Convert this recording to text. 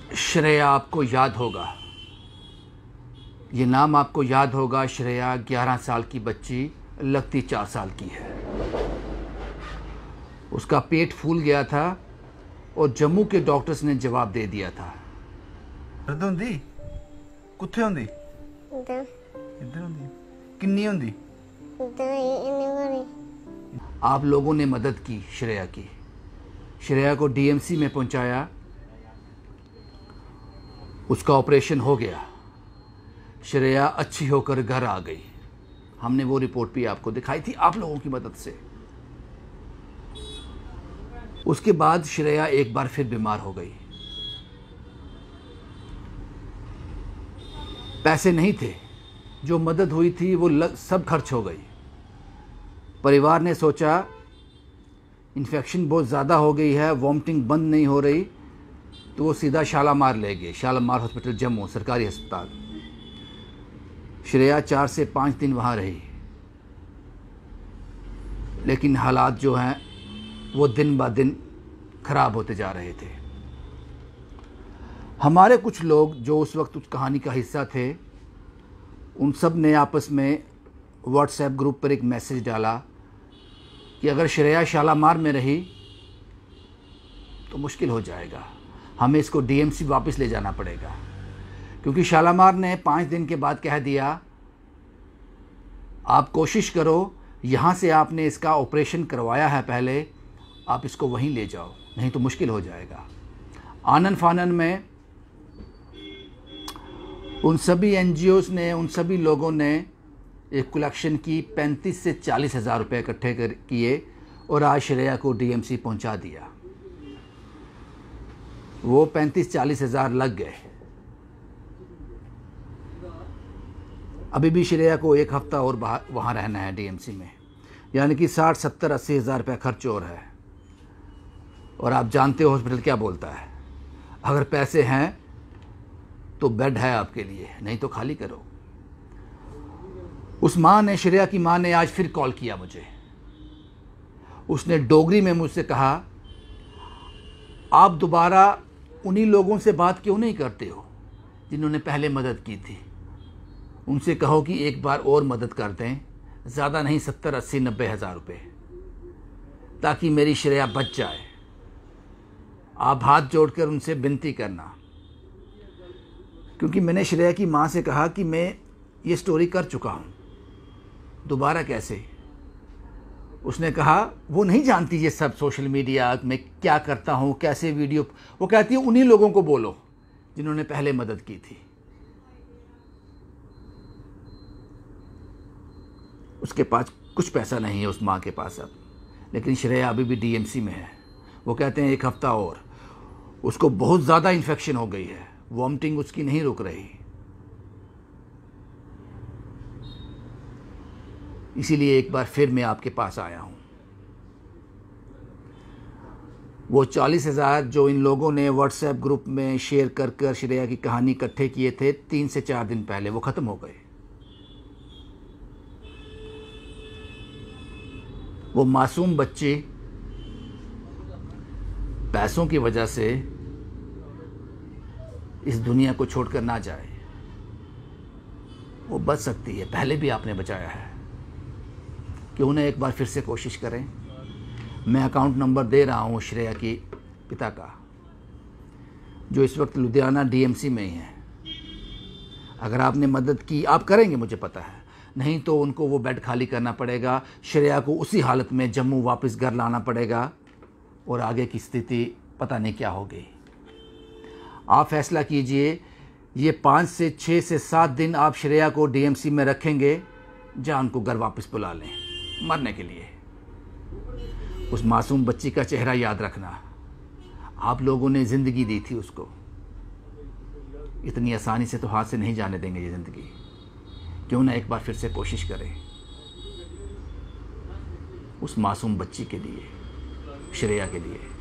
श्रेया आपको याद होगा, ये नाम आपको याद होगा। श्रेया 11 साल की बच्ची, लगती 4 साल की है। उसका पेट फूल गया था और जम्मू के डॉक्टर्स ने जवाब दे दिया था। दर्द होंदी कुत्थे होंदी? इधर इधर होंदी। किन्नी होंदी? आप लोगों ने मदद की श्रेया की। श्रेया को डीएमसी में पहुंचाया, उसका ऑपरेशन हो गया। श्रेया अच्छी होकर घर आ गई। हमने वो रिपोर्ट भी आपको दिखाई थी आप लोगों की मदद से। उसके बाद श्रेया एक बार फिर बीमार हो गई। पैसे नहीं थे, जो मदद हुई थी वो सब खर्च हो गई। परिवार ने सोचा इन्फेक्शन बहुत ज़्यादा हो गई है, वॉमिटिंग बंद नहीं हो रही, तो वो सीधा शालामार ले गए। शालामार हॉस्पिटल जम्मू, सरकारी अस्पताल। श्रेया 4 से 5 दिन वहाँ रही, लेकिन हालात जो हैं वो दिन ब दिन ख़राब होते जा रहे थे। हमारे कुछ लोग जो उस वक्त उस कहानी का हिस्सा थे, उन सब ने आपस में व्हाट्सएप ग्रुप पर एक मैसेज डाला कि अगर श्रेया शालामार में रही तो मुश्किल हो जाएगा, हमें इसको डीएमसी वापस ले जाना पड़ेगा। क्योंकि शालामार ने 5 दिन के बाद कह दिया, आप कोशिश करो, यहाँ से आपने इसका ऑपरेशन करवाया है पहले, आप इसको वहीं ले जाओ, नहीं तो मुश्किल हो जाएगा। आनन फानन में उन सभी एनजीओज़ ने, उन सभी लोगों ने एक कलेक्शन की, 35 से 40 हज़ार रुपये इकट्ठे किए और आज श्रेया को डीएमसी पहुंचा दिया। वो 35-40 हज़ार लग गए। अभी भी श्रेया को 1 हफ्ता और वहाँ रहना है डीएमसी में, यानी कि 60-70-80 हज़ार रुपये खर्च और है। और आप जानते हो हॉस्पिटल क्या बोलता है, अगर पैसे हैं तो बेड है आपके लिए, नहीं तो खाली करो। उस माँ ने, श्रेया की माँ ने आज फिर कॉल किया मुझे। उसने डोगरी में मुझसे कहा, आप दोबारा उन्हीं लोगों से बात क्यों नहीं करते हो जिन्होंने पहले मदद की थी। उनसे कहो कि एक बार और मदद कर दें, ज़्यादा नहीं, 70-80-90 हज़ार रुपये, ताकि मेरी श्रेया बच जाए। आप हाथ जोड़कर उनसे विनती करना। क्योंकि मैंने श्रेया की माँ से कहा कि मैं ये स्टोरी कर चुका हूँ, दोबारा कैसे। उसने कहा वो नहीं जानती ये सब, सोशल मीडिया में क्या करता हूँ, कैसे वीडियो। वो कहती है उन्हीं लोगों को बोलो जिन्होंने पहले मदद की थी। उसके पास कुछ पैसा नहीं है, उस माँ के पास अब, लेकिन श्रेया अभी भी डीएमसी में है। वो कहते हैं 1 हफ्ता और। उसको बहुत ज़्यादा इन्फेक्शन हो गई है, वॉमिटिंग उसकी नहीं रुक रही। इसीलिए एक बार फिर मैं आपके पास आया हूँ। वो 40 हज़ार जो इन लोगों ने व्हाट्सएप ग्रुप में शेयर कर कर श्रेया की कहानी इकट्ठे किए थे 3 से 4 दिन पहले, वो ख़त्म हो गए। वो मासूम बच्ची पैसों की वजह से इस दुनिया को छोड़कर ना जाए। वो बच सकती है, पहले भी आपने बचाया है, क्यों ना एक बार फिर से कोशिश करें। मैं अकाउंट नंबर दे रहा हूँ श्रेया के पिता का, जो इस वक्त लुधियाना डीएमसी में ही है। अगर आपने मदद की, आप करेंगे मुझे पता है, नहीं तो उनको वो बेड खाली करना पड़ेगा। श्रेया को उसी हालत में जम्मू वापस घर लाना पड़ेगा और आगे की स्थिति पता नहीं क्या होगी। आप फैसला कीजिए, ये 5 से 6 से 7 दिन आप श्रेया को डीएमसी में रखेंगे, या उनको घर वापस बुला लें मरने के लिए। उस मासूम बच्ची का चेहरा याद रखना। आप लोगों ने ज़िंदगी दी थी उसको, इतनी आसानी से तो हाथ से नहीं जाने देंगे ये ज़िंदगी। क्यों ना एक बार फिर से कोशिश करें उस मासूम बच्ची के लिए, श्रेया के लिए।